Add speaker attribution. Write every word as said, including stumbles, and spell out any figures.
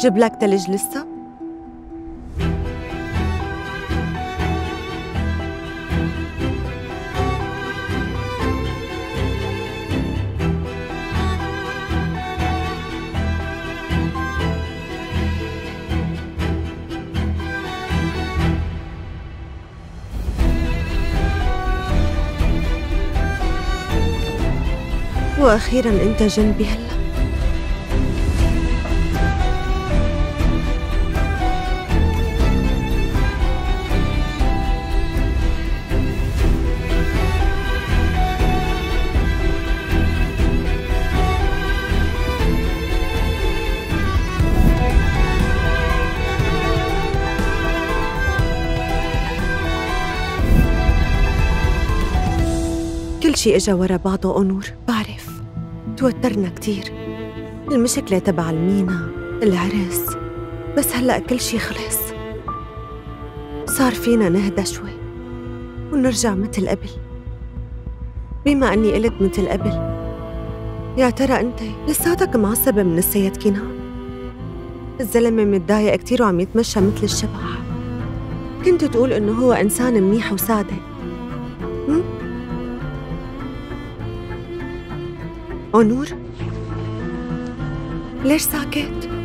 Speaker 1: جيب لك تلج لسه؟ وأخيراً أنت جنبي هلأ. كل شي إجا ورا بعضه أونور، بعرف توترنا كتير، المشكلة تبع المينا، العرس، بس هلأ كل شي خلص، صار فينا نهدى شوي ونرجع مثل قبل. بما أني قلت مثل قبل، يا ترى أنت لساتك معصبة من السيد كينان؟ الزلمة متضايق كتير وعم يتمشى مثل الشبح. كنت تقول إنه هو إنسان منيح وصادق. هم؟ أونور؟ ليش ساكت؟